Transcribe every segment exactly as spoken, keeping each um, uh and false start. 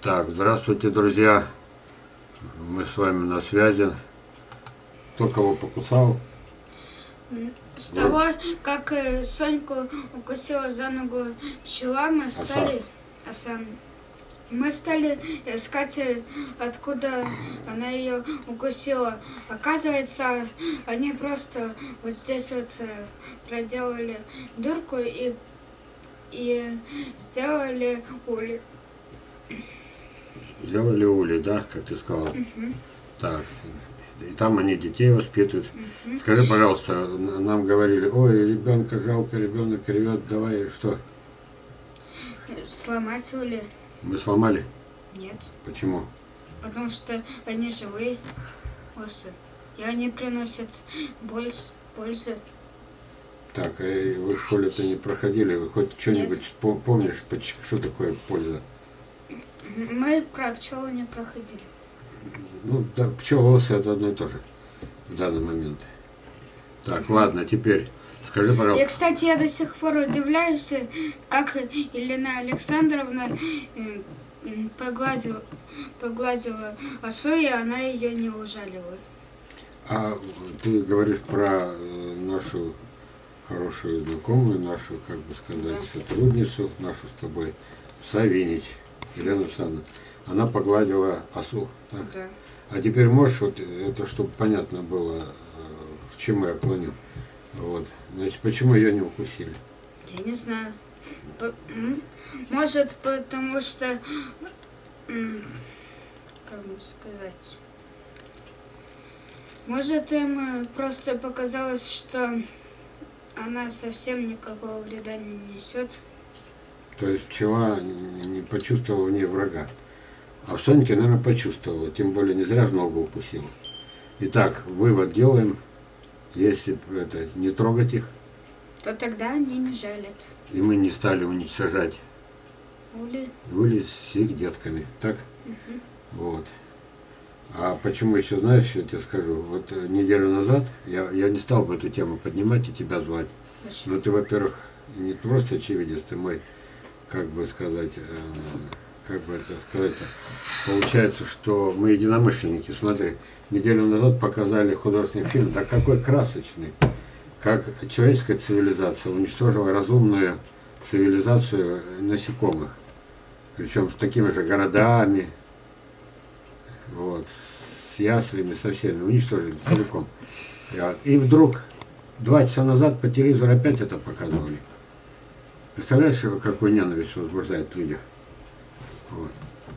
Так, здравствуйте, друзья. Мы с вами на связи. Кто кого покусал? С того, как э, Соньку укусила за ногу пчела, мы стали, оса. мы стали искать, э, откуда она ее укусила. Оказывается, они просто вот здесь вот э, проделали дырку и, и сделали улей. Сделали улей, да, как ты сказала? Угу. Так, и там они детей воспитывают. Угу. Скажи, пожалуйста, нам говорили, ой, ребенка жалко, ребенок ревет, давай, что? Сломать улей. Мы сломали? Нет. Почему? Потому что они живые осы, и они приносят пользу. Так, а вы в школе-то не проходили? Вы хоть что-нибудь помнишь, что такое польза? Мы про пчелу не проходили. Ну, да, пчелы, осы это одно и то же в данный момент. Так, ладно, теперь скажи, пожалуйста. И, кстати, я до сих пор удивляюсь, как Елена Александровна погладила, погладила осу, и она ее не ужалила. А ты говоришь про нашу хорошую знакомую, нашу, как бы сказать, да. сотрудницу, нашу с тобой, Савинич, Елена Александровна. Она погладила осу, так? Да. А теперь можешь, вот это, чтобы понятно было, к чему я клоню. Вот. Значит, почему ее не укусили? Я не знаю. Может, потому что, как бы сказать, может, им просто показалось, что она совсем никакого вреда не несет. То есть пчела не почувствовала в ней врага. А в Соньке, наверное, почувствовала. Тем более не зря в ногу укусила. Итак, вывод делаем. Если это, не трогать их, то тогда они не жалят. И мы не стали уничтожать улей, улей с их детками. Так? Угу. Вот. А почему еще, знаешь, я тебе скажу, вот неделю назад я, я не стал бы эту тему поднимать и тебя звать. Почему? Но ты, во-первых, не просто очевидец, ты мой, как бы сказать, э, как бы это сказать, получается, что мы единомышленники. Смотри, неделю назад показали художественный фильм, да какой красочный, как человеческая цивилизация уничтожила разумную цивилизацию насекомых, причем с такими же городами, вот, с яслями, со всеми, уничтожили целиком. И вдруг, два часа назад по телевизору опять это показывали. Представляешь, какую ненависть возбуждает в людях? Вот.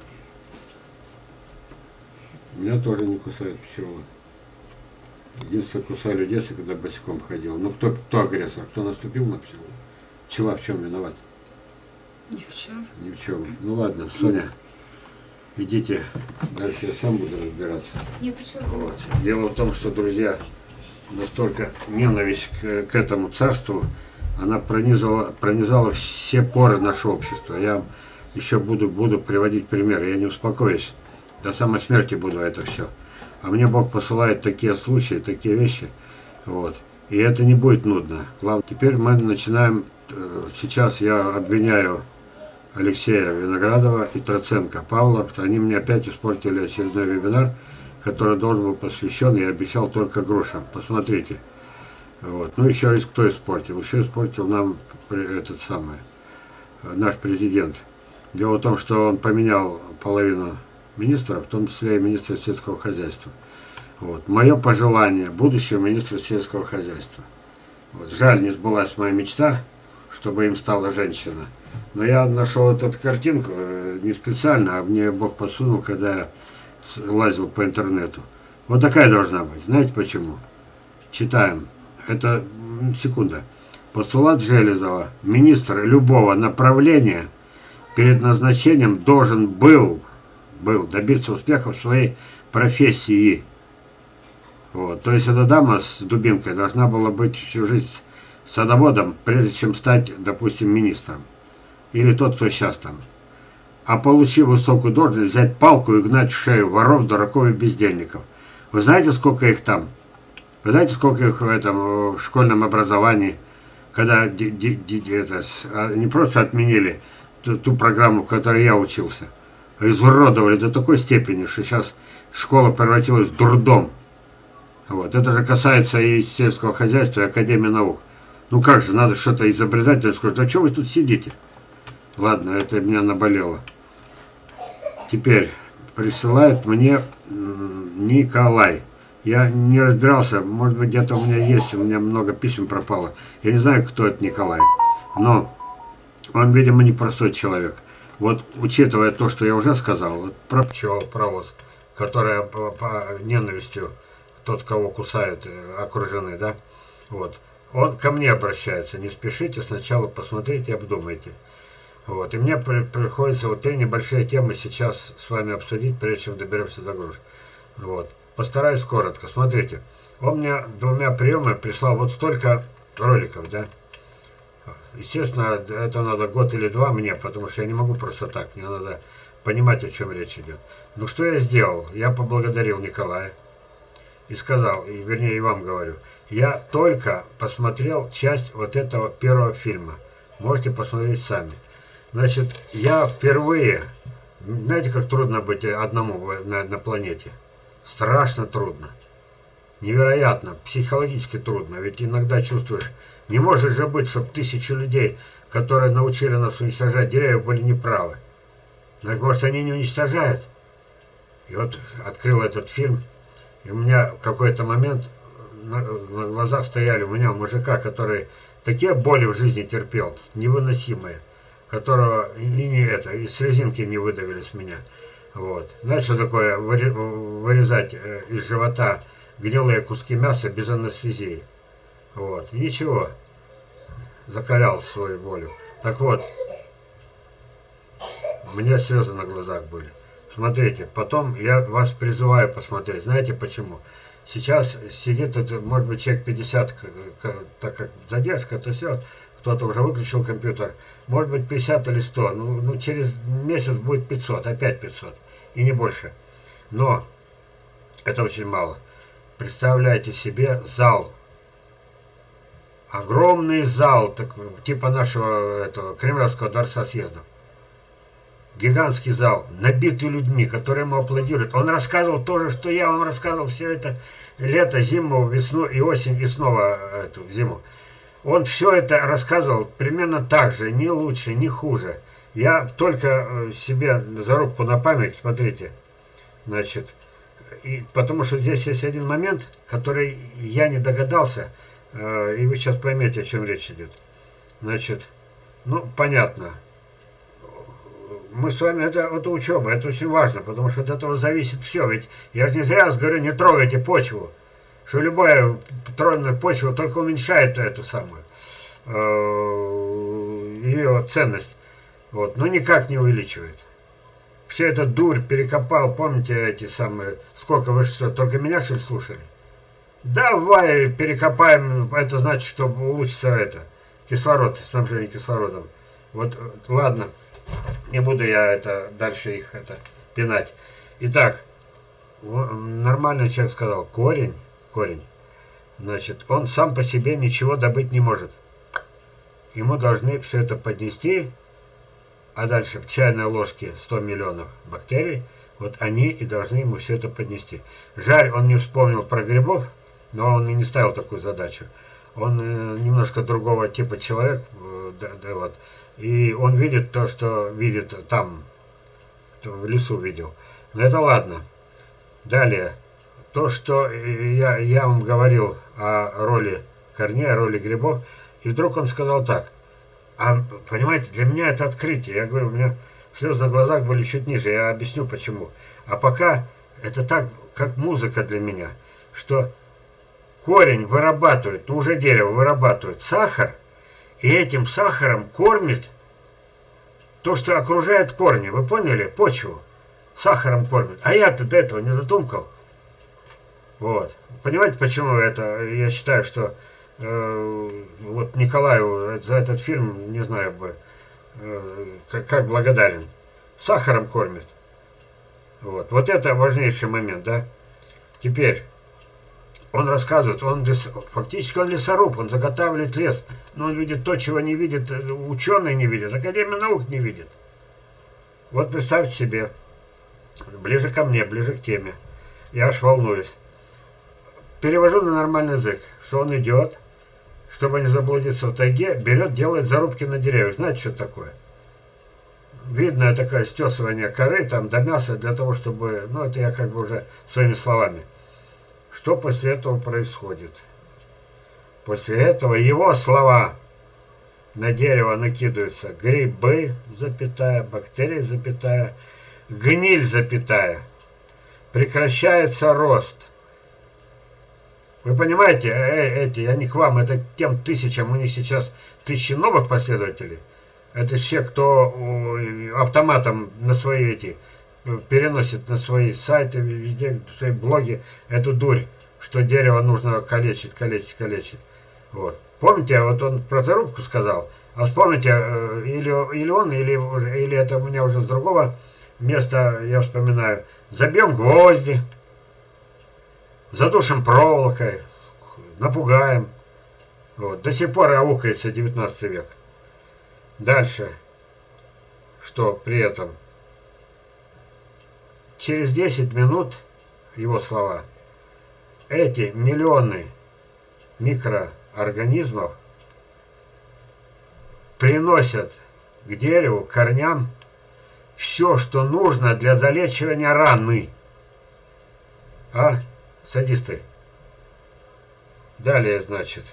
Меня тоже не кусают пчелы. Единственное, кусали в детстве, когда босиком ходил. Ну кто, кто агрессор? Кто наступил на пчелу? Пчела в чем виноват? Ни в чем. Ни в чем. Ну ладно, Соня, идите. Дальше я сам буду разбираться. Не почему. Вот. Дело в том, что, друзья, настолько ненависть к, к этому царству, она пронизала, пронизала все поры нашего общества. Я еще буду, буду приводить примеры, я не успокоюсь. До самой смерти буду это все. А мне Бог посылает такие случаи, такие вещи. Вот. И это не будет нудно. Главное, теперь мы начинаем, сейчас я обвиняю Алексея Виноградова и Троценко Павла, потому что они мне опять испортили очередной вебинар, который должен был посвящен, я обещал, только грушам. Посмотрите. Вот. Ну, еще есть кто испортил. Еще испортил нам этот самый, наш президент. Дело в том, что он поменял половину министров, в том числе и министра сельского хозяйства. Вот. Мое пожелание будущего министра сельского хозяйства. Вот. Жаль, не сбылась моя мечта, чтобы им стала женщина. Но я нашел эту картинку не специально, а мне Бог подсунул, когда я лазил по интернету. Вот такая должна быть. Знаете почему? Читаем. Это секунда. Постулат Железова. Министр любого направления перед назначением должен был, был добиться успеха в своей профессии. Вот. То есть эта дама с дубинкой должна была быть всю жизнь садоводом, прежде чем стать, допустим, министром. Или тот, кто сейчас там. А получив высокую должность, взять палку и гнать в шею воров, дураков и бездельников. Вы знаете, сколько их там? Вы знаете, сколько их в этом в школьном образовании, когда ди, ди, ди, это, не просто отменили ту, ту программу, в которой я учился. изуродовали до такой степени, что сейчас школа превратилась в дурдом. Вот. Это же касается и сельского хозяйства, и Академии наук. Ну как же, надо что-то изобретать, скажут, а что вы тут сидите? Ладно, это меня наболело. Теперь присылает мне Николай. Я не разбирался, может быть, где-то у меня есть, у меня много писем пропало. Я не знаю, кто это Николай, но он, видимо, непростой человек. Вот, учитывая то, что я уже сказал, вот про пчел, про ос, которая по, по ненавистью, тот, кого кусают, окружены, да, вот, он ко мне обращается, не спешите, сначала посмотрите и обдумайте. Вот, и мне при, приходится вот три небольшие темы сейчас с вами обсудить, прежде чем доберемся до груш. Вот. Постараюсь коротко. Смотрите, он мне двумя приемами прислал вот столько роликов, да. Естественно, это надо год или два мне, потому что я не могу просто так. Мне надо понимать, о чем речь идет. Ну, что я сделал? Я поблагодарил Николая и сказал, и, вернее, и вам говорю, я только посмотрел часть вот этого первого фильма. Можете посмотреть сами. Значит, я впервые, знаете, как трудно быть одному на, на планете? Страшно трудно. Невероятно, психологически трудно. Ведь иногда чувствуешь, не может же быть, чтобы тысячи людей, которые научили нас уничтожать деревья, были неправы. Может, они не уничтожают? И вот открыл этот фильм, и у меня в какой-то момент на, на глазах стояли у меня мужика, который такие боли в жизни терпел, невыносимые, которого и не это, и слезинки не выдавили с меня. Вот. Знаете, что такое вырезать из живота гнилые куски мяса без анестезии? Вот. И ничего. Закалял свою волю. Так вот, у меня слезы на глазах были. Смотрите, потом я вас призываю посмотреть. Знаете почему? Сейчас сидит, тут, может быть, человек пятьдесят, так как задержка, то все, кто-то уже выключил компьютер. Может быть, пятьдесят или сто. Ну, ну через месяц будет пятьсот, опять пятьсот. И не больше. Но это очень мало. Представляете себе зал. Огромный зал, так, типа нашего этого, Кремлевского дворца съездов. Гигантский зал, набитый людьми, которые ему аплодируют. Он рассказывал то же, что я вам рассказывал все это лето, зиму, весну и осень, и снова эту зиму. Он все это рассказывал примерно так же, не лучше, не хуже. Я только себе зарубку на память, смотрите, значит, и, потому что здесь есть один момент, который я не догадался, э, и вы сейчас поймете, о чем речь идет. Значит, ну, понятно. Мы с вами, это, это учеба, это очень важно, потому что от этого зависит все. Ведь я же не зря говорю, не трогайте почву, что любая тронная почва только уменьшает эту самую, э, ее ценность. Вот, но никак не увеличивает. Все это дурь перекопал, помните эти самые, сколько вы что, только меня что ли слушали? Давай перекопаем, это значит, что улучшится это, кислород, снабжение кислородом. Вот, ладно, не буду я это, дальше их это пинать. Итак, нормальный человек сказал, корень, корень, значит, он сам по себе ничего добыть не может. Ему должны все это поднести. А дальше в чайной ложке сто миллионов бактерий, вот они и должны ему все это поднести. Жаль, он не вспомнил про грибов, но он и не ставил такую задачу. Он э, немножко другого типа человек, э, да, да, вот, и он видит то, что видит там, в лесу видел. Но это ладно. Далее, то, что я, я вам говорил о роли корней, о роли грибов, и вдруг он сказал так. А, понимаете, для меня это открытие. Я говорю, у меня слезы на глазах были чуть ниже. Я объясню, почему. А пока это так, как музыка для меня, что корень вырабатывает, ну уже дерево вырабатывает сахар, и этим сахаром кормит то, что окружает корни. Вы поняли? Почву. Сахаром кормит. А я-то до этого не додумкал. Вот. Понимаете, почему это? Я считаю, что э, вот Николаю за этот фильм, не знаю бы, э, как, как благодарен. Сахаром кормит. Вот. Вот это важнейший момент, да? Теперь, он рассказывает, он лес, фактически он лесоруб, он заготавливает лес, но он видит то, чего не видит ученые, не видят, Академия наук не видит. Вот представьте себе, ближе ко мне, ближе к теме. Я аж волнуюсь. Перевожу на нормальный язык, что он идет, чтобы не заблудиться в тайге, берет, делает зарубки на деревьях. Знаете, что это такое? Видное такое стесывание коры там до мяса для того, чтобы... Ну, это я как бы уже своими словами. Что после этого происходит? После этого его слова: на дерево накидываются грибы, запятая, бактерии, запятая, гниль, запятая. Прекращается рост. Вы понимаете, э, эти, я не к вам, это тем тысячам, у них сейчас тысячи новых последователей. Это все, кто автоматом на свои эти переносит на свои сайты, везде, в свои блоги эту дурь, что дерево нужно калечить, калечить, калечить. Вот. Помните, вот он про зарубку сказал, а вспомните, или, или он, или, или это у меня уже с другого места, я вспоминаю, забьем гвозди, задушим проволокой, напугаем. Вот. До сих пор аукается девятнадцатый век. Дальше, что при этом через десять минут, его слова, эти миллионы микроорганизмов приносят к дереву, к корням все, что нужно для залечивания раны. А, садисты? Далее, значит,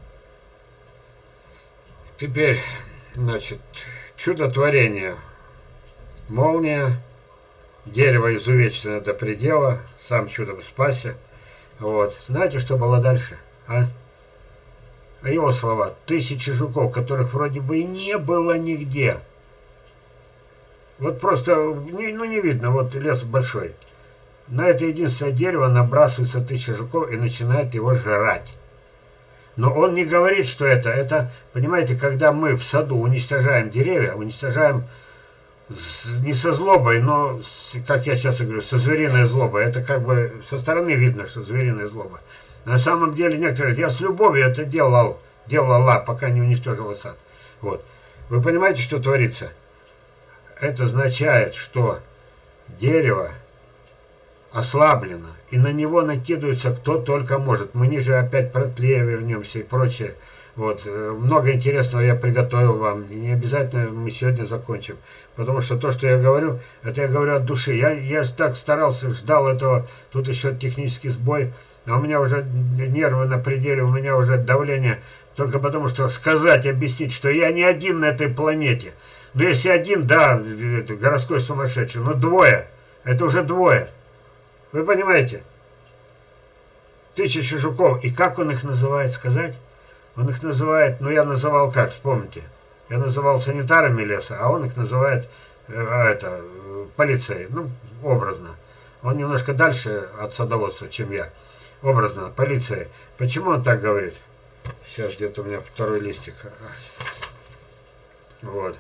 теперь... Значит, чудотворение. Молния, дерево изувечено до предела, сам чудом спасся. Вот. Знаете, что было дальше? А? А его слова: тысячи жуков, которых вроде бы и не было нигде. Вот просто, ну не видно, вот лес большой. На это единственное дерево набрасывается тысяча жуков и начинает его жрать. Но он не говорит, что это, это, понимаете, когда мы в саду уничтожаем деревья, уничтожаем с, не со злобой, но, с, как я сейчас говорю, со звериной злобой. Это как бы со стороны видно, что звериная злоба. На самом деле некоторые говорят: я с любовью это делал, делала, пока не уничтожила сад. Вот. Вы понимаете, что творится? Это означает, что дерево ослаблено, и на него накидывается кто только может. Мы ниже опять про тлея вернемся и прочее. Вот. Много интересного я приготовил вам. И не обязательно мы сегодня закончим. Потому что то, что я говорю, это я говорю от души. Я, я так старался, ждал этого. Тут еще технический сбой. А у меня уже нервы на пределе, у меня уже давление. Только потому, что сказать, объяснить, что я не один на этой планете. Но если один, да, это городской сумасшедший, но двое. Это уже двое. Вы понимаете? Тысячи жуков. И как он их называет, сказать? Он их называет, ну я называл как, вспомните. Я называл санитарами леса, а он их называет э, это, полицией. Ну, образно. Он немножко дальше от садоводства, чем я. Образно, полиция. Почему он так говорит? Сейчас где-то у меня второй листик. Вот.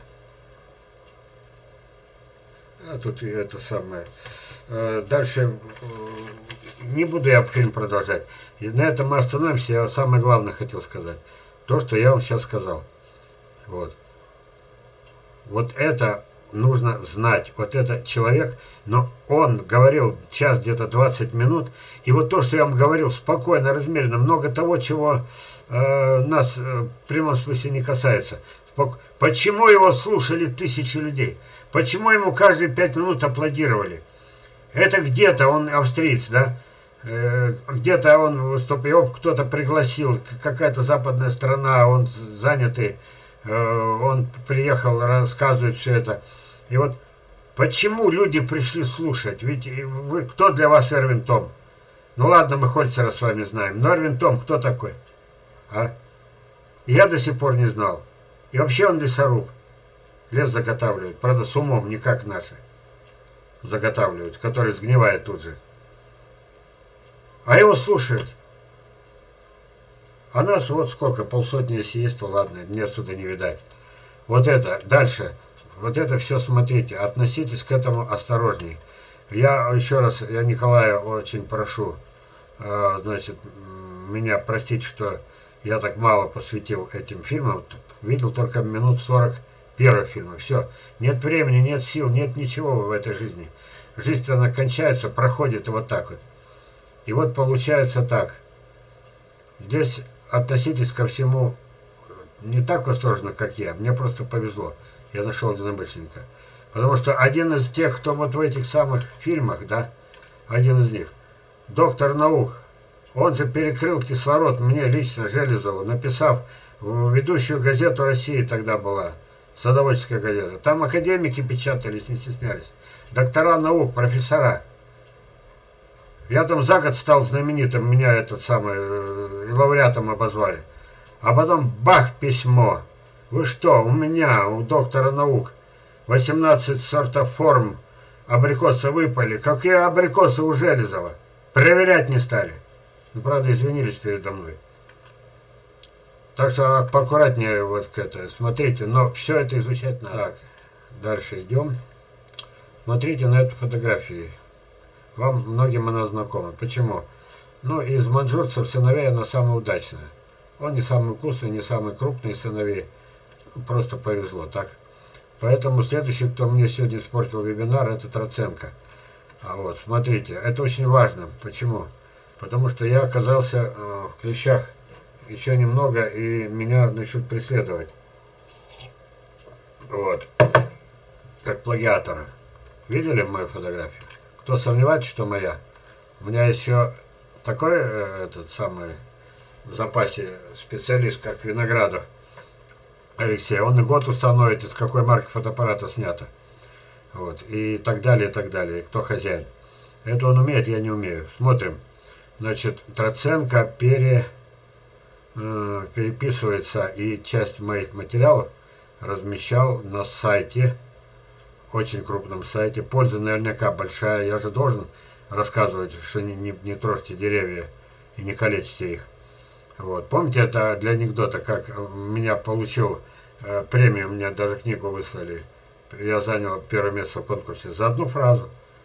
А тут и это самое. Дальше не буду я фильм продолжать. И на этом мы остановимся. Я самое главное хотел сказать. То, что я вам сейчас сказал. Вот. Вот это нужно знать. Вот это человек, но он говорил час, где-то двадцать минут. И вот то, что я вам говорил, спокойно, размеренно, много того, чего э, нас э, в прямом смысле не касается. Спок... Почему его слушали тысячи людей? Почему ему каждые пять минут аплодировали? Это где-то он австриец, да? Э, где-то он выступил, кто-то пригласил, какая-то западная страна, он занятый, э, он приехал, рассказывает все это. И вот почему люди пришли слушать? Ведь вы, кто для вас Эрвин Том? Ну ладно, мы Хольцера с вами знаем, но Эрвин Том кто такой? А? Я до сих пор не знал. И вообще он лесоруб. Лес заготавливает, правда с умом, не как наши заготавливают, который сгнивает тут же. А его слушают. А нас вот сколько, полсотни если есть, то ладно, мне отсюда не видать. Вот это, дальше, вот это все смотрите, относитесь к этому осторожней. Я еще раз, я Николая очень прошу, э, значит, меня простить, что я так мало посвятил этим фильмам, видел только минут сорок первого фильма, все. Нет времени, нет сил, нет ничего в этой жизни. жизнь она кончается, проходит вот так вот. И вот получается так. Здесь относитесь ко всему не так восторженно, как я. Мне просто повезло. Я нашел единомышленника. Потому что один из тех, кто вот в этих самых фильмах, да, один из них, доктор наук, он же перекрыл кислород мне лично, Железову, написав в ведущую газету России тогда была, садоводческая газета. Там академики печатались, не стеснялись. Доктора наук, профессора. Я там за год стал знаменитым, меня этот самый, э, лауреатом обозвали. А потом бах, письмо. Вы что, у меня, у доктора наук, восемнадцать сортов форм абрикоса выпали. Какие абрикосы у Железова? Проверять не стали. Ну, правда, извинились передо мной. Так что поаккуратнее вот к это. Смотрите, но все это изучать надо. Так, дальше идем. Смотрите на эту фотографию. Вам многим она знакома. Почему? Ну, из маньчжурцев сыновей она самая удачная. Он не самый вкусный, не самый крупный сыновей. Просто повезло, так? Поэтому следующий, кто мне сегодня испортил вебинар, это Троценко. А вот, смотрите, это очень важно. Почему? Потому что я оказался э, в клещах еще немного, и меня начнут преследовать. Вот. Как плагиатора. Видели мою фотографию? Кто сомневается, что моя? У меня еще такой э, этот самый в запасе специалист, как Виноградов Алексей. Он и год установит, из какой марки фотоаппарата снято. Вот. И так далее, и так далее. И кто хозяин. Это он умеет, я не умею. Смотрим. Значит, Троценко пере, э, переписывается, и часть моих материалов размещал на сайте, очень крупном сайте. Польза наверняка большая. Я же должен рассказывать, что не, не, не трожьте деревья и не калечьте их. Вот. Помните, это для анекдота, как меня получил э, премию, мне даже книгу выслали. Я занял первое место в конкурсе за одну фразу.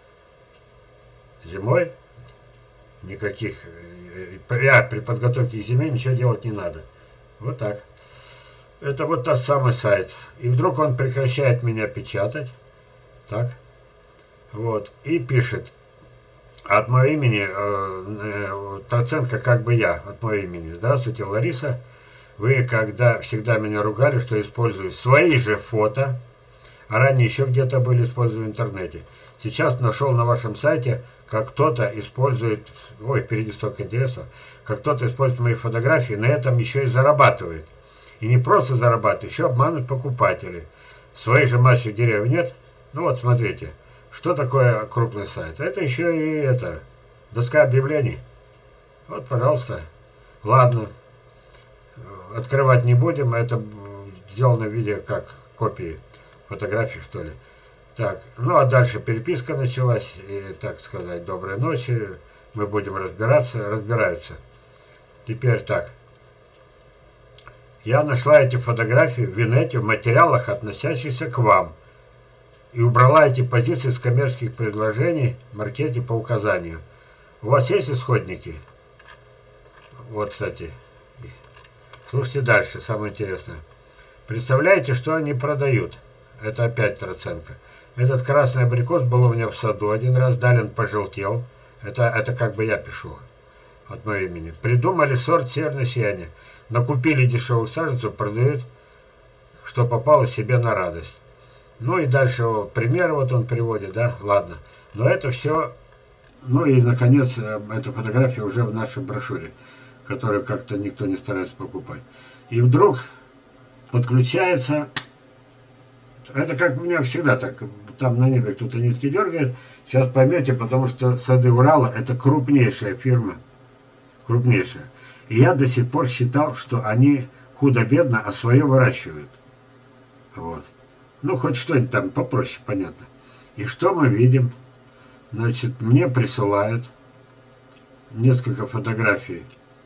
Зимой никаких, я при подготовке к зиме ничего делать не надо. Вот так. Это вот тот самый сайт. И вдруг он прекращает меня печатать. Так. Вот. И пишет от моего имени, э, э, Троценко как бы я, от моего имени. Здравствуйте, Лариса. Вы когда всегда меня ругали, что использую свои же фото, а ранее еще где-то были использованы в интернете. Сейчас нашел на вашем сайте, как кто-то использует, ой, впереди столько интересного, как кто-то использует мои фотографии, на этом еще и зарабатывает. И не просто зарабатывает, еще обманывают покупателей. Своих же мачек деревьев нет. Ну вот, смотрите, что такое крупный сайт? Это еще и это, доска объявлений. Вот, пожалуйста. Ладно, открывать не будем, это сделано в виде как копии фотографий, что ли. Так, ну а дальше переписка началась, и, так сказать, доброй ночи, мы будем разбираться, разбираются. Теперь так. Я нашла эти фотографии в Винете в материалах, относящихся к вам, и убрала эти позиции с коммерческих предложений в маркете по указанию. У вас есть исходники? Вот, кстати. Слушайте дальше, самое интересное. Представляете, что они продают? Это опять Троценко. Этот красный абрикос был у меня в саду один раз, далее он пожелтел. Это, это как бы я пишу от моего имени. Придумали сорт северное сияние. Накупили дешевых саженцев, продают, что попало себе на радость. Ну и дальше пример вот он приводит, да, ладно. Но это все. Ну и, наконец, эта фотография уже в нашей брошюре, которую как-то никто не старается покупать. И вдруг подключается. Это как у меня всегда так. Там на небе кто-то нитки дергает. Сейчас поймете, потому что Сады Урала это крупнейшая фирма. Крупнейшая. И я до сих пор считал, что они худо-бедно, а свое выращивают. Вот. Ну, хоть что-нибудь там попроще, понятно. И что мы видим? Значит, мне присылают несколько фотографий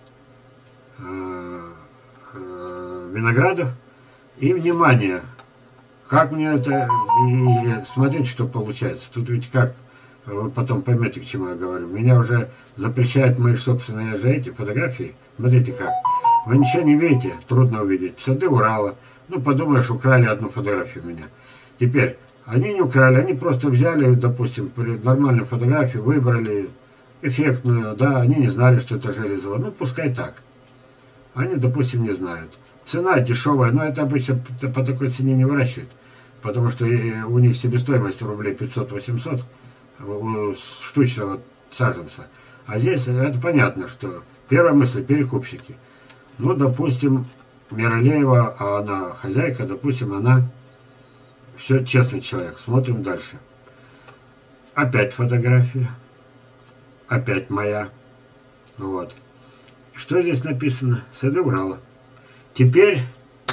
э, э, виноградов. И, внимание, как мне это... И смотрите, что получается. Тут ведь как... Вы потом поймете, к чему я говорю. Меня уже запрещают мои собственные же эти фотографии. Смотрите как. Вы ничего не видите, трудно увидеть. Сады Урала. Ну, подумаешь, украли одну фотографию у меня. Теперь, Они не украли, они просто взяли, допустим, нормальную фотографию, выбрали эффектную, да, они не знали, что это железовод. Ну, пускай так. Они, допустим, не знают. Цена дешевая, но это обычно по такой цене не выращивают, потому что у них себестоимость рублей пятьсот-восемьсот у штучного саженца. А здесь это понятно, что первая мысль – перекупщики. Ну, допустим, Миралеева, а она хозяйка, допустим, она все честный человек. Смотрим дальше. Опять фотография. Опять моя. Вот. Что здесь написано? Сады Урала. Теперь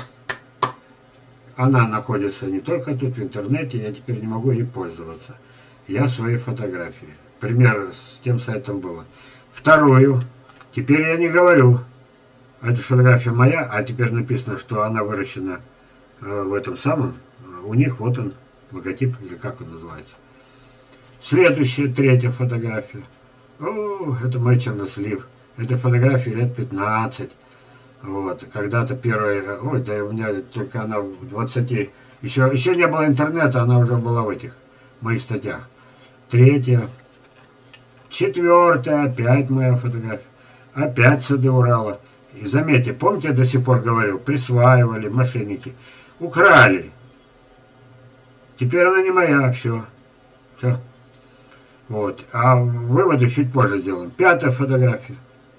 она находится не только тут в интернете, я теперь не могу ей пользоваться. Я свои фотографии. Пример с тем сайтом было. Вторую. Теперь я не говорю. Эта фотография моя, а теперь написано, что она выращена э, в этом самом. У них вот он, логотип, или как он называется. Следующая, третья фотография. О, это мой чернослив. Это фотография лет пятнадцать. Вот. Когда-то первая... Ой, да у меня только она в двадцати... Еще, еще не было интернета, она уже была в этих моих статьях. Третья. Четвертая. Опять моя фотография. Опять сады Урала. И заметьте, помните, я до сих пор говорил, присваивали мошенники. Украли. Теперь она не моя, все. Все. Вот. А выводы чуть позже сделаем. Пятая фотография.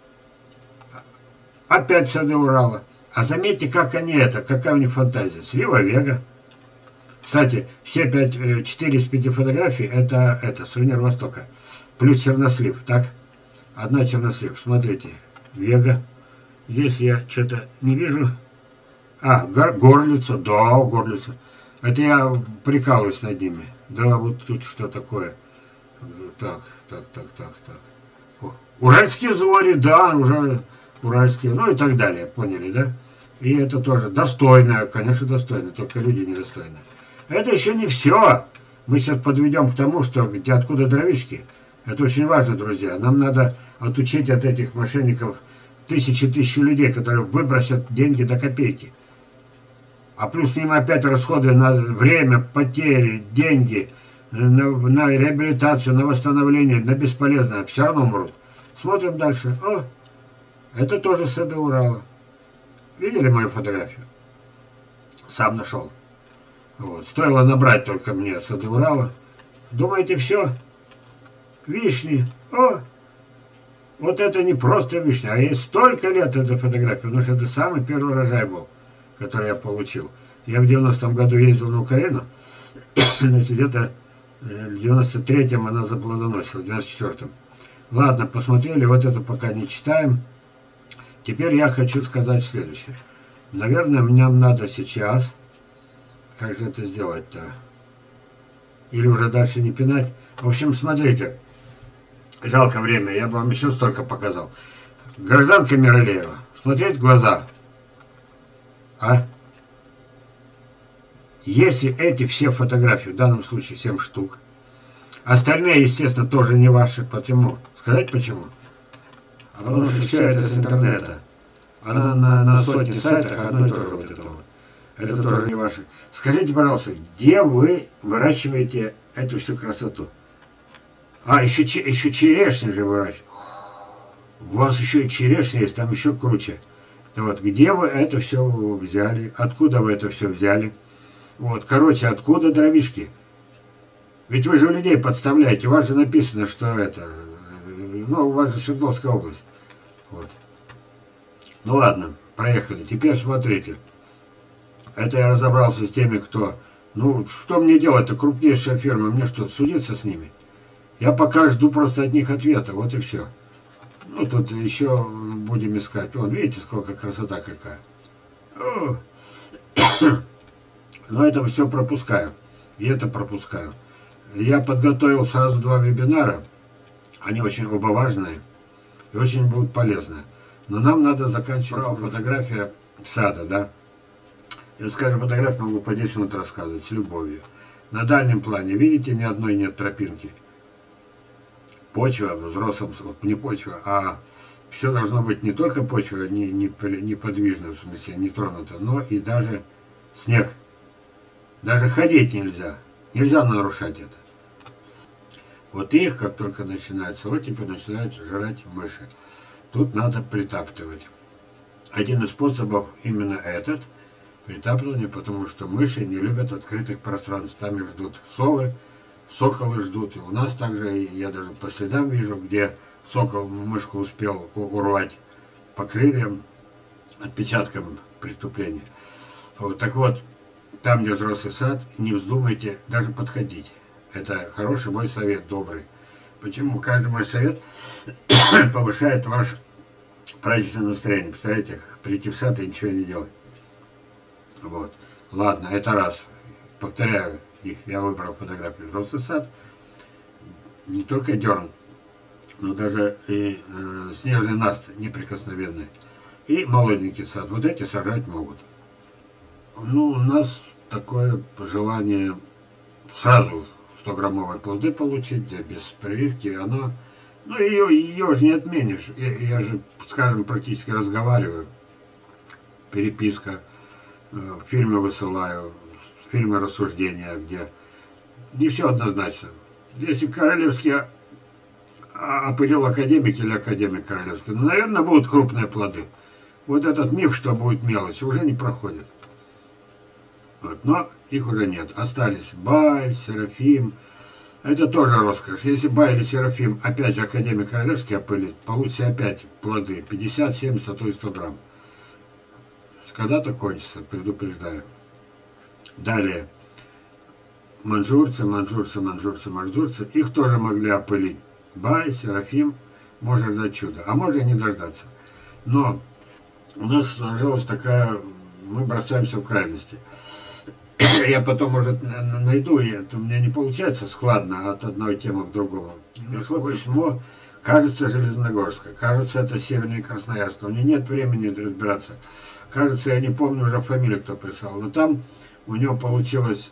Опять сады Урала. А заметьте, как они это, какая у них фантазия. Слива Вега. Кстати, все пять, четыре из пяти фотографий это, это сувенир Востока. Плюс чернослив, так? Одна чернослив. Смотрите. Вега. Здесь я что-то не вижу. А, гор, горлица. Да, горлица. Это я прикалываюсь над ними. Да, вот тут что такое. Так, так, так, так, так. О, уральские зори, да, уже уральские, ну и так далее, поняли, да? И это тоже достойно, конечно, достойно, только люди недостойны. Это еще не все. Мы сейчас подведем к тому, что где откуда дровишки. Это очень важно, друзья. Нам надо отучить от этих мошенников тысячи-тысячи людей, которые выбросят деньги до копейки. А плюс с ним опять расходы на время, потери, деньги, на, на реабилитацию, на восстановление, на бесполезное. Все равно умрут. Смотрим дальше. О, это тоже сады Урала. Видели мою фотографию? Сам нашел. Вот. Стоило набрать только мне сады Урала. Думаете, все? Вишни. О! Вот это не просто вишня, а есть столько лет эта фотография, потому что это самый первый урожай был, который я получил. Я в девяностом году ездил на Украину, значит, где-то в девяносто третьем она заплодоносила, в девяносто четвёртом. Ладно, посмотрели, вот это пока не читаем. Теперь я хочу сказать следующее. Наверное, нам надо сейчас... Как же это сделать-то? Или уже дальше не пинать? В общем, смотрите. Жалко время, я бы вам еще столько показал. Гражданка Миралеева. Смотреть в глаза. А? Если эти все фотографии, в данном случае семь штук, остальные, естественно, тоже не ваши. Почему? Сказать почему? А потому что все это с интернета. Она на, на сотне сайтах одно и то же вот это вот. Это тоже не ваше. Скажите, пожалуйста, где вы выращиваете эту всю красоту? А, еще, еще черешни же выращиваете. У вас еще и черешня есть, там еще круче. Вот, где вы это все взяли? Откуда вы это все взяли? Вот, короче, откуда дровишки? Ведь вы же людей подставляете. У вас же написано, что это... Ну, у вас же Свердловская область. Вот. Ну ладно, проехали. Теперь смотрите. Это я разобрался с теми, кто... Ну, что мне делать-то? Крупнейшая фирма. Мне что, судиться с ними? Я пока жду просто от них ответа. Вот и все. Ну, тут еще будем искать. Вон, видите, сколько красота какая. Но это все пропускаю. И это пропускаю. Я подготовил сразу два вебинара. Они очень оба важные. И очень будут полезны. Но нам надо заканчивать. Фотография сада, да? Я, скажем, фотографию могу по десять минут рассказывать с любовью. На дальнем плане, видите, ни одной нет тропинки. Почва, взрослым, не почва, а все должно быть не только почва, не, не, неподвижная, в смысле, не тронута, но и даже снег. Даже ходить нельзя. Нельзя нарушать это. Вот их, как только начинается оттепель, начинают жрать мыши. Тут надо притаптывать. Один из способов именно этот – притапливание, потому что мыши не любят открытых пространств. Там их ждут совы, соколы ждут. И у нас также, я даже по следам вижу, где сокол мышку успел урвать по крыльям, отпечаткам преступления. Вот, так вот, там, где взрослый сад, не вздумайте даже подходить. Это хороший мой совет, добрый. Почему? Каждый мой совет повышает ваше праздничное настроение. Представляете, прийти в сад и ничего не делать. Вот. Ладно, это раз. Повторяю, я выбрал фотографию. Взрослый сад. Не только дерн, но даже и э, снежный наст неприкосновенный. И молоденький сад. Вот эти сажать могут. Ну, у нас такое пожелание сразу стограммовые плоды получить, да без прививки, оно, ну, ее, ее же не отменишь. Я, я же, скажем, практически разговариваю, переписка, э, фильмы высылаю, фильмы рассуждения, где не все однозначно. Если королевский опылил академик или академик королевский, ну, наверное, будут крупные плоды. Вот этот миф, что будет мелочь, уже не проходит. Вот, но их уже нет. Остались Бай, Серафим. Это тоже роскошь. Если Бай или Серафим, опять же, академик королевский опылит, получится опять плоды. пятьдесят, семьдесят, а то и сто грамм. Когда-то кончится, предупреждаю. Далее. Манжурцы, манжурцы, манжурцы, манжурцы. Их тоже могли опылить. Бай, Серафим. Можно ждать чуда. А можно и не дождаться. Но у нас сложилась такая... Мы бросаемся в крайности. Я потом, может, найду, и это у меня не получается складно от одной темы к другому. Пришло письмо, кажется, Железногорска, кажется, это Северный Красноярск. У меня нет времени разбираться. Кажется, я не помню уже фамилию, кто прислал. Но там у него получилось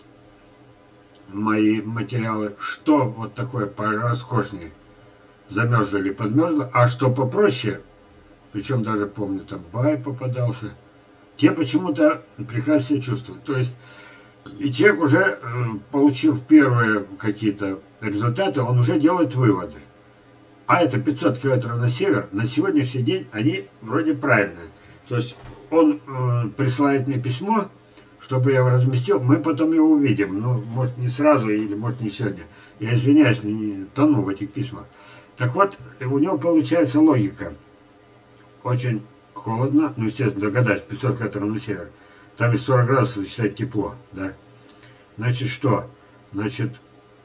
мои материалы, что вот такое пороскошнее, замерзло или подмерзло, а что попроще, причем даже помню, там Бай попадался, те почему-то прекрасно себя чувствуют. То есть, и человек уже, получив первые какие-то результаты, он уже делает выводы. А это пятьсот километров на север, на сегодняшний день они вроде правильные. То есть, он э, присылает мне письмо, чтобы я его разместил, мы потом его увидим. Ну, может, не сразу, или может, не сегодня. Я извиняюсь, не тону в этих письмах. Так вот, у него получается логика. Очень холодно, ну, естественно, догадаюсь, пятьсот километров на север. Там и сорок градусов, считать тепло, да. Значит, что? Значит,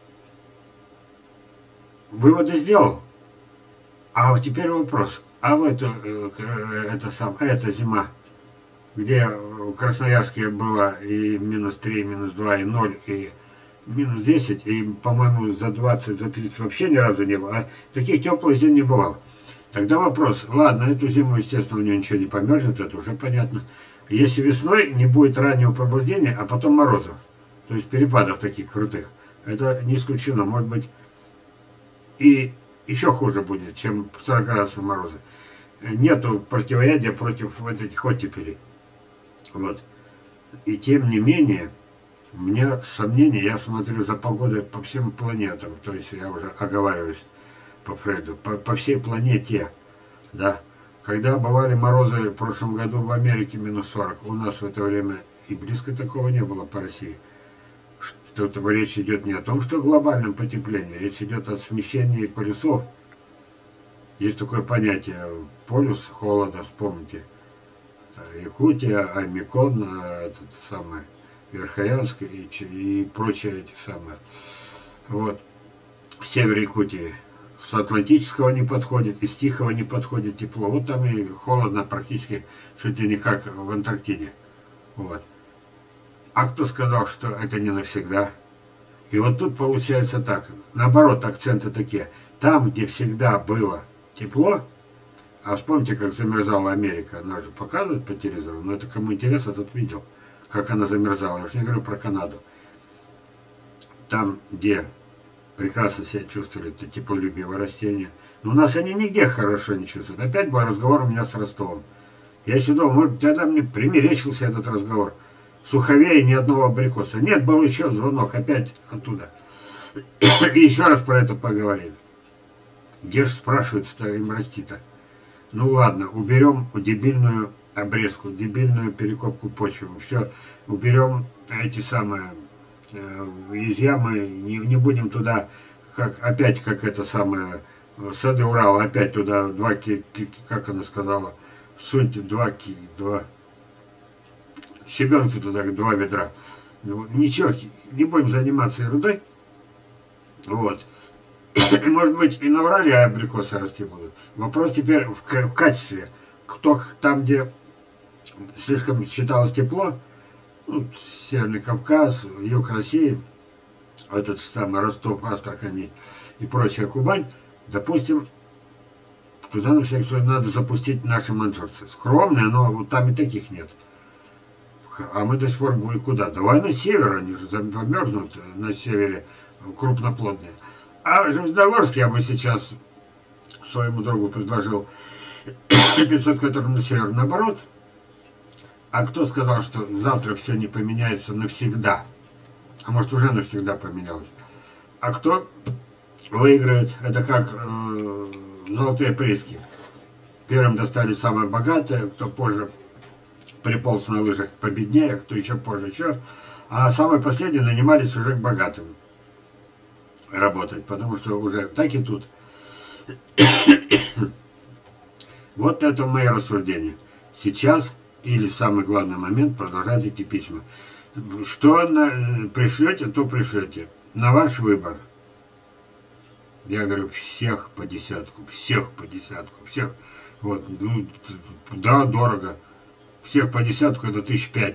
выводы сделал. А вот теперь вопрос. А в эту, это сам, эта зима, где в Красноярске было и минус три, и минус два, и ноль, и минус десять, и, по-моему, за двадцать, за тридцать вообще ни разу не было. А таких теплых зим не бывало. Тогда вопрос, ладно, эту зиму, естественно, у нее ничего не померзнет, это уже понятно. Если весной не будет раннего пробуждения, а потом морозов, то есть перепадов таких крутых, это не исключено, может быть, и еще хуже будет, чем сорок градусов мороза. Нету противоядия против вот этих оттепелей. Вот. И тем не менее, у меня сомнения, я смотрю за погодой по всем планетам, то есть я уже оговариваюсь по Фрейду, по, по всей планете, да. Когда бывали морозы в прошлом году в Америке минус сорок, у нас в это время и близко такого не было по России. Что-то речь идет не о том, что о глобальном потеплении, речь идет о смещении полюсов. Есть такое понятие полюс холода, вспомните. Якутия, Аймекон, этот самый Верхоянск и, и прочие эти самые. Вот. Север Якутии. С Атлантического не подходит, из Тихого не подходит тепло. Вот там и холодно практически, чуть ли не как в Антарктиде. Вот. А кто сказал, что это не навсегда? И вот тут получается так. Наоборот, акценты такие. Там, где всегда было тепло, а вспомните, как замерзала Америка. Она же показывает по телевизору, но это кому интересно, тот видел, как она замерзала. Я уж не говорю про Канаду. Там, где прекрасно себя чувствовали, это теплолюбивые растения. Но у нас они нигде хорошо не чувствуют. Опять был разговор у меня с Ростовом. Я еще думал, может, тогда мне примерещился этот разговор. суховей, ни одного абрикоса. Нет, был еще звонок, опять оттуда. И еще раз про это поговорили. Где же, спрашивается-то, им расти-то? Ну ладно, уберем дебильную обрезку, дебильную перекопку почвы. Все, уберем эти самые э, из ямы, не, не будем туда, как, опять как это самое, сады Урала, опять туда два, как она сказала, суньте два, два щебенки туда, два ведра. Ничего, не будем заниматься ерундой. Вот. Может быть, и на Урале абрикосы расти будут. Вопрос теперь в, в качестве. Кто там, где слишком считалось тепло, ну, Северный Кавказ, юг России, этот же самый Ростов, Астрахань и прочая Кубань, допустим, туда на всякий случай надо запустить наши манчжурцы. Скромные, но вот там и таких нет. А мы до сих пор будем куда? Давай на север, они же замерзнут на севере, крупноплодные. А Железногорск я бы сейчас своему другу предложил пятьсот километров на север, наоборот. А кто сказал, что завтра все не поменяется навсегда? А может, уже навсегда поменялось? А кто выиграет? Это как э, золотые прииски. Первым достали самые богатые, кто позже приполз на лыжах победнее, кто еще позже еще. А самые последние нанимались уже к богатым работать, потому что уже так и тут. Вот это мои рассуждения. Сейчас, или самый главный момент, продолжать эти письма. Что на, пришлете, то пришлете. На ваш выбор. Я говорю, всех по десятку, всех по десятку, всех. Вот, ну, да, дорого. Всех по десятку это тысяч пять.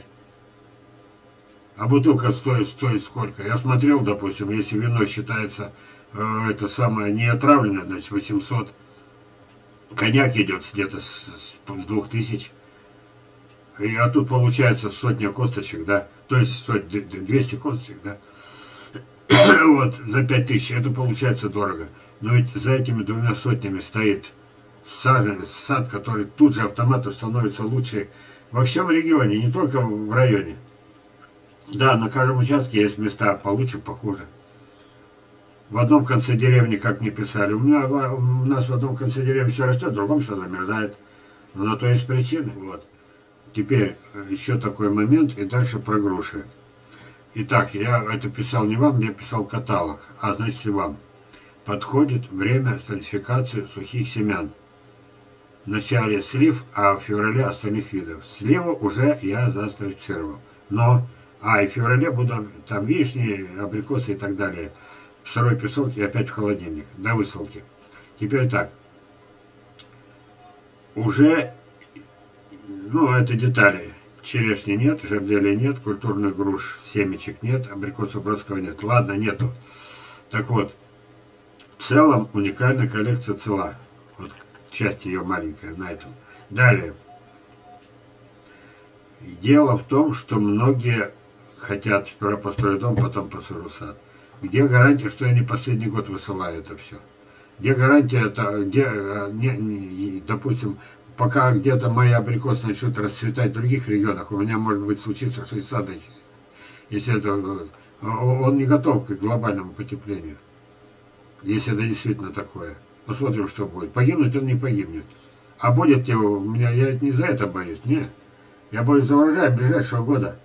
А бутылка стоит, стоит сколько? Я смотрел, допустим, если вино считается э, это самое не отравленное, значит восемьсот. Коньяк идет где-то с, с, с двух тысяч. И, а тут получается сотня косточек, да? То есть сотня, двести косточек, да? Вот, за пять тысяч. Это получается дорого. Но ведь за этими двумя сотнями стоит сад, сад, который тут же автоматом становится лучше во всем регионе, не только в районе. Да, на каждом участке есть места получше, похуже. В одном конце деревни, как мне писали, у, меня, у нас в одном конце деревни все растет, в другом все замерзает. Но на то есть причины. Вот. Теперь еще такой момент, и дальше про груши. Итак, я это писал не вам, я писал каталог, а значит и вам. Подходит время сертификации сухих семян. В начале слив, а в феврале остальных видов. Сливу уже я засертифицировал. Но, а и в феврале будут там вишни, абрикосы и так далее. В сырой песок и опять в холодильник, до высылки. Теперь так. Уже, ну, это детали. Черешни нет, жердели нет, культурных груш, семечек нет, абрикосов братского нет. Ладно, нету. Так вот, в целом уникальная коллекция цела. Вот часть ее маленькая на этом. Далее. Дело в том, что многие хотят сперва построить дом, потом посажу сад. Где гарантия, что я не последний год высылаю это все? Где гарантия, это, где, не, не, допустим, пока где-то мои абрикосы начнут расцветать в других регионах, у меня может быть случиться, что и сад, если это, он не готов к глобальному потеплению. Если это действительно такое. Посмотрим, что будет. Погибнуть он не погибнет. А будет ли у меня, я не за это боюсь, не. Я боюсь за урожай ближайшего года.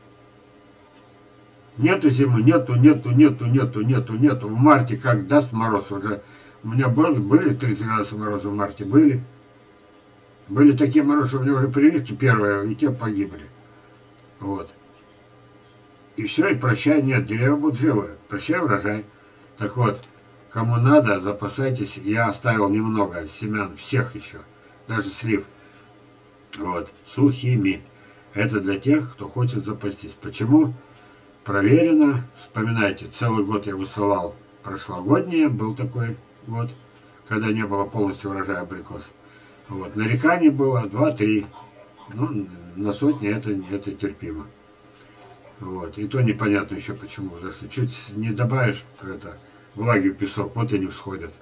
Нету зимы, нету, нету, нету, нету, нету, нету. В марте как даст мороз уже. У меня были, были тридцать градусов мороза в марте, были. Были такие морозы, что у меня уже прививки первые, и те погибли. Вот. И все, и прощай, нет, деревья будут живы. Прощай урожай. Так вот, кому надо, запасайтесь. Я оставил немного семян, всех еще, даже слив. Вот, сухими. Это для тех, кто хочет запастись. Почему? Проверено. Вспоминайте, целый год я высылал прошлогодние, был такой год, когда не было полностью урожая абрикос. Вот, нареканий было два-три. Ну, на сотни это, это терпимо. Вот, и то непонятно еще почему. За что чуть не добавишь это, влаги в песок, вот и не всходят.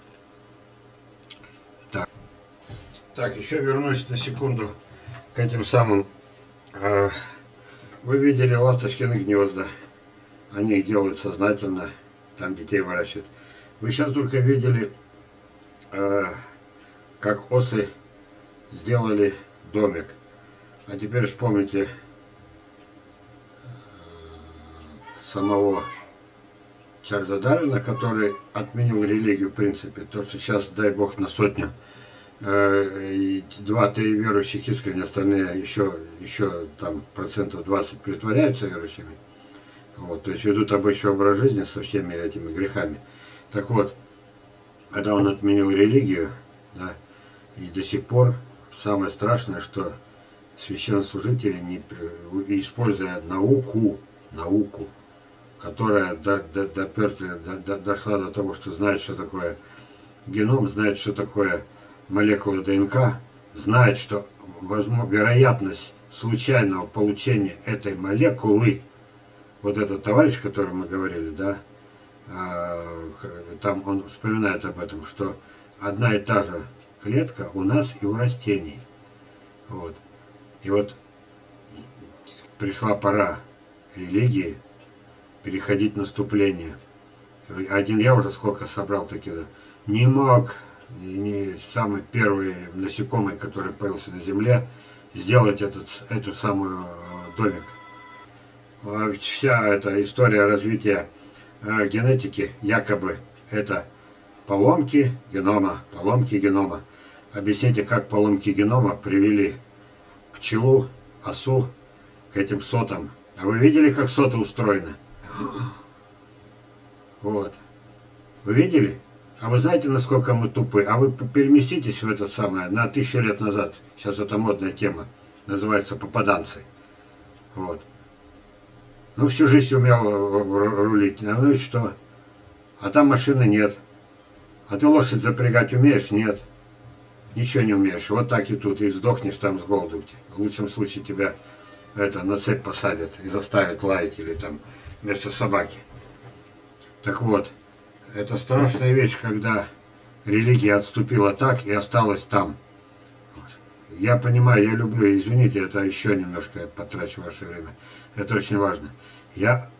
Так. Так, еще вернусь на секунду к этим самым э, Вы видели ласточкины гнезда. Они их делают сознательно, там детей выращивают. Вы сейчас только видели, э, как осы сделали домик. А теперь вспомните э, самого Чарльза Дарвина, который отменил религию в принципе. То, что сейчас, дай бог, на сотню. Э, два-три верующих искренне, остальные еще, еще там процентов двадцать притворяются верующими. Вот, то есть ведут обычный образ жизни со всеми этими грехами. Так вот, когда он отменил религию, да, и до сих пор самое страшное, что священнослужители, не, используя науку, науку, которая до, до, допертая, до, до, дошла до того, что знает, что такое геном, знает, что такое молекула ДНК, знает, что возможно, вероятность случайного получения этой молекулы, вот этот товарищ, о котором мы говорили, да, там он вспоминает об этом, что одна и та же клетка у нас и у растений. Вот. И вот пришла пора религии переходить в наступление. Один я уже сколько собрал таких, не мог, не самый первый насекомый, который появился на земле, сделать этот, эту самую домик. Вся эта история развития э, генетики якобы это поломки генома, поломки генома. Объясните, как поломки генома привели пчелу, осу к этим сотам. А вы видели, как соты устроены? Вот. Вы видели? А вы знаете, насколько мы тупы? А вы переместитесь в это самое на тысячу лет назад. Сейчас это модная тема. Называется попаданцы. Вот. Ну, всю жизнь умел рулить. Ну и что? А там машины нет. А ты лошадь запрягать умеешь? Нет. Ничего не умеешь. Вот так и тут. И сдохнешь там с голоду. В лучшем случае тебя это, на цепь посадят и заставят лаять или там вместо собаки. Так вот. Это страшная вещь, когда религия отступила так и осталась там. Я понимаю, я люблю, извините, это еще немножко я потрачу ваше время. Это очень важно. Я...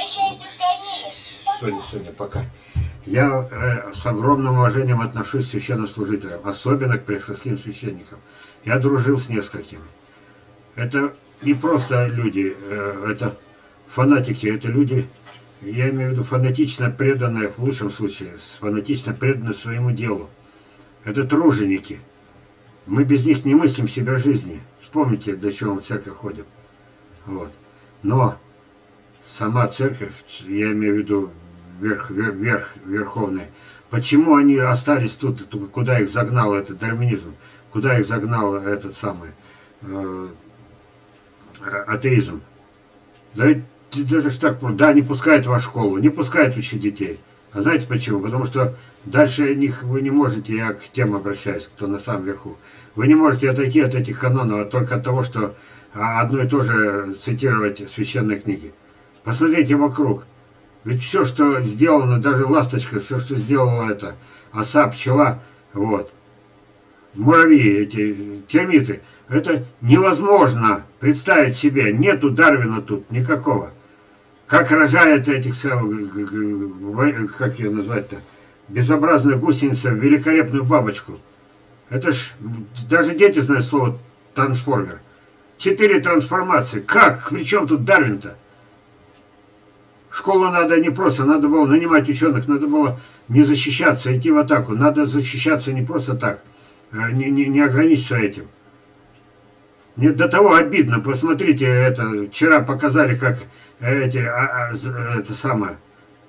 Соня, Соня, пока. Я э, с огромным уважением отношусь к священнослужителям, особенно к приходским священникам. Я дружил с несколькими. Это не просто люди, э, это фанатики, это люди, я имею в виду фанатично преданные, в лучшем случае, фанатично преданные своему делу. Это труженики. Мы без них не мыслим себя жизни. Вспомните, до чего мы в церковь ходим. Вот. Но сама церковь, я имею в виду верх, верх, верховный, почему они остались тут, куда их загнал этот дарвинизм, куда их загнал этот самый э, атеизм? Да ведь это же так, да, не пускают вас в школу, не пускают учить детей. А знаете почему? Потому что дальше них вы не можете, я к тем обращаюсь, кто на самом верху, вы не можете отойти от этих канонов, а только от того, что одно и то же цитировать священные книги. Посмотрите вокруг. Ведь все, что сделано, даже ласточка, все, что сделала это, оса, пчела, вот, муравьи, эти термиты, это невозможно представить себе. Нету Дарвина тут никакого. Как рожает этих самых, как ее назвать-то, безобразная гусеница, великолепную бабочку. Это ж, даже дети знают слово трансформер. Четыре трансформации. Как? При чем тут Дарвин-то? Школу надо не просто, надо было нанимать ученых, надо было не защищаться, идти в атаку. Надо защищаться не просто так, не, не, не ограничиться этим. Мне до того обидно, посмотрите, это вчера показали, как эти, а, а, это самое,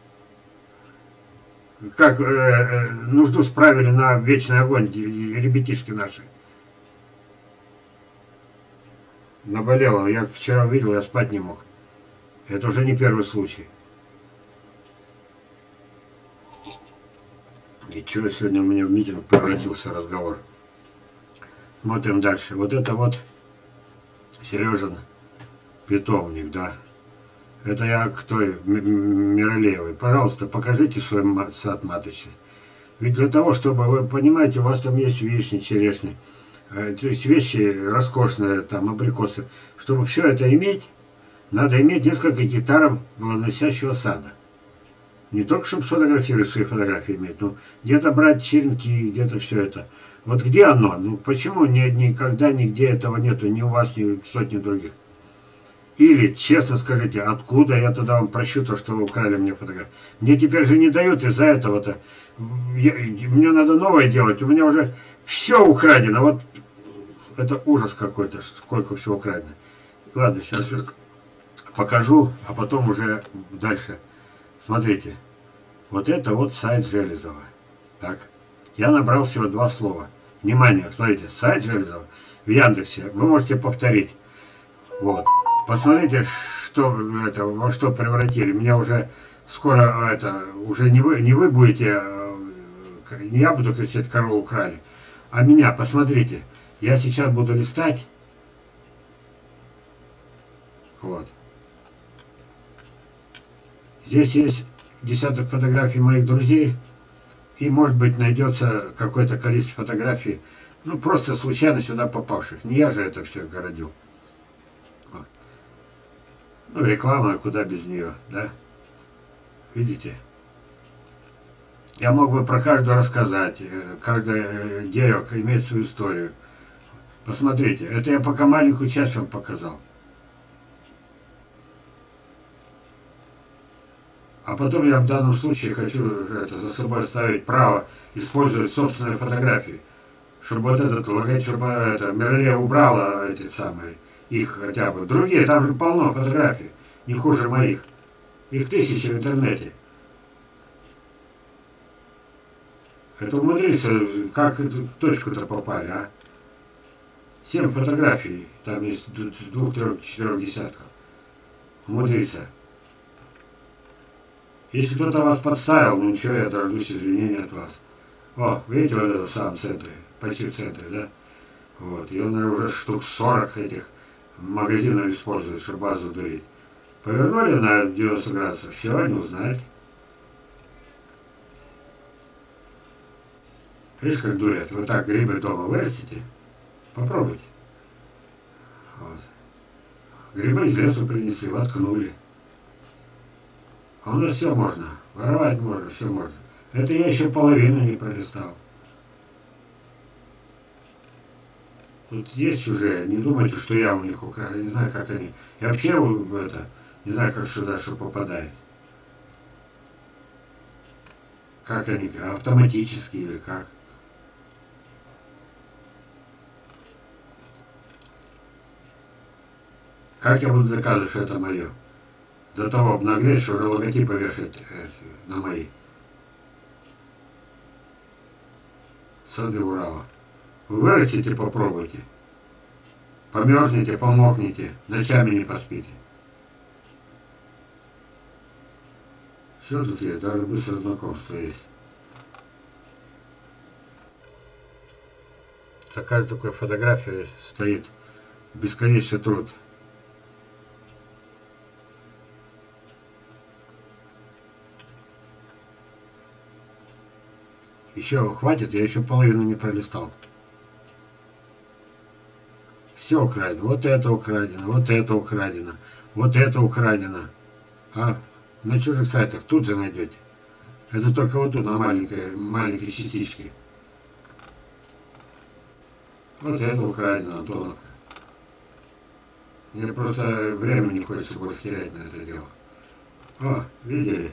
как э, э, нужду справили на вечный огонь ребятишки наши. Наболело, я вчера увидел, я спать не мог. Это уже не первый случай. И чего сегодня у меня в митинг превратился разговор. Смотрим дальше. Вот это вот Сережин питомник, да. Это я к той Миролеевой. Пожалуйста, покажите свой сад маточный. Ведь для того, чтобы, вы понимаете, у вас там есть вишни, черешни, то есть вещи роскошные, там, абрикосы. Чтобы все это иметь, Надо иметь несколько гектаров плодоносящего сада. Не только, чтобы сфотографировать свои фотографии иметь, но где-то брать черенки, где-то все это. Вот где оно? Ну почему ни, никогда нигде этого нету, ни у вас, ни у сотни других? Или, честно скажите, откуда я тогда вам прощу то, что вы украли мне фотографии? Мне теперь же не дают из-за этого-то. Я, мне надо новое делать, у меня уже все украдено. Вот это ужас какой-то, сколько всего украдено. Ладно, сейчас покажу, а потом уже дальше. Смотрите, вот это вот сайт Железова. Так, я набрал всего два слова. Внимание, смотрите, сайт Железова в Яндексе. Вы можете повторить. Вот. Посмотрите, что это, во что превратили. Меня уже скоро это, уже не вы, не вы будете, не я буду кричать, корову украли, а меня, посмотрите. Я сейчас буду листать. Вот. Здесь есть десяток фотографий моих друзей, и, может быть, найдется какое-то количество фотографий, ну, просто случайно сюда попавших. Не я же это все городил. Вот. Ну, реклама, куда без нее, да? Видите? Я мог бы про каждую рассказать. Каждое дерево имеет свою историю. Посмотрите, это я пока маленькую часть вам показал. А потом я в данном случае хочу это, за собой ставить право использовать собственные фотографии. Чтобы вот этот логотип, чтобы это, Мерле убрала эти самые, их хотя бы. Другие, там же полно фотографий, не хуже моих. Их тысячи в интернете. Это умудриться, как в точку-то попали, а? Семь фотографий, там есть двух, трех, четырех десятков. Умудриться. Если кто-то вас подставил, ну ничего, я дождусь извинения от вас. О, видите, вот это в самом центре, почти в центре, да? Вот, и он, наверное, уже штук сорок этих магазинов использует, чтобы вас задурить. Повернули на девяносто градусов, все, не узнать. Видишь, как дурят? Вы так грибы дома вырастите? Попробуйте. Вот. Грибы из лесу принесли, воткнули. А у нас все можно. Воровать можно, все можно. Это я еще половину не пролистал. Тут есть чужие. Не думайте, что я у них украл. Я не знаю, как они. Я вообще это, не знаю, как сюда что попадает. Как они, автоматически или как. Как я буду доказывать, что это мое? До того обнаглеть, что уже логотипы вешать э, на мои. Сады Урала. Вы вырастите, попробуйте. Померзнете, помокнете, ночами не поспите. Все тут есть, даже быстрое знакомство есть. За каждой такой фотографией стоит бесконечный труд. Еще хватит, я еще половину не пролистал. Все украдено. Вот это украдено, вот это украдено, вот это украдено. А на чужих сайтах тут же найдете. Это только вот тут, на маленькой, маленькой частичке. Вот это украдено, Антоновка. Мне просто времени не хочется больше терять на это дело. О, видели?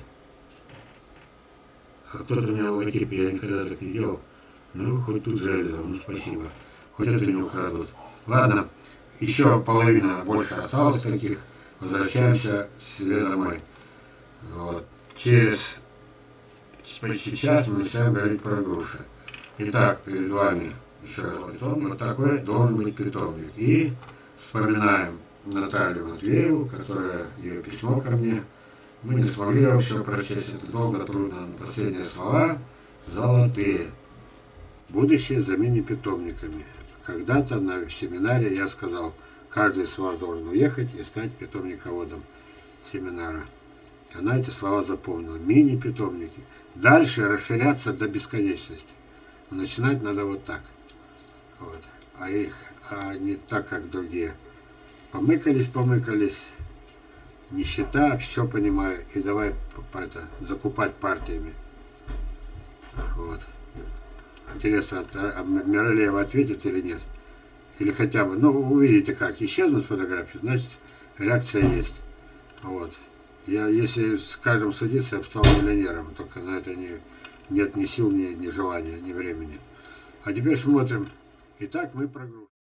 А кто-то у меня логотип, я никогда так не делал. Ну, хоть тут Железов, ну спасибо. Хоть это не украдут. Ладно, еще половина больше осталось таких. Возвращаемся к себе домой. Вот. Через почти час мы начинаем говорить про груши. Итак, перед вами еще раз питомник. Вот такой должен быть питомник. И вспоминаем Наталью Матвееву, которая, ее письмо ко мне. Мы не смогли его все прочесть, это долго, трудно. Но последние слова золотые. Будущее замене питомниками. Когда-то на семинаре я сказал, каждый из вас должен уехать и стать питомниководом семинара. Она эти слова запомнила. Мини-питомники. Дальше расширяться до бесконечности. Но начинать надо вот так. Вот. А их, а не так, как другие. Помыкались, помыкались. нищета, все понимаю, и давай это, закупать партиями. Вот. Интересно, а Миралиева ответит или нет? Или хотя бы, ну, увидите как, исчезнут фотографии, значит, реакция есть. Вот. Я, если, скажем, судиться, я бы стал миллионером, только на это не, нет ни сил, ни, ни желания, ни времени. А теперь смотрим. Итак, мы прогрузим.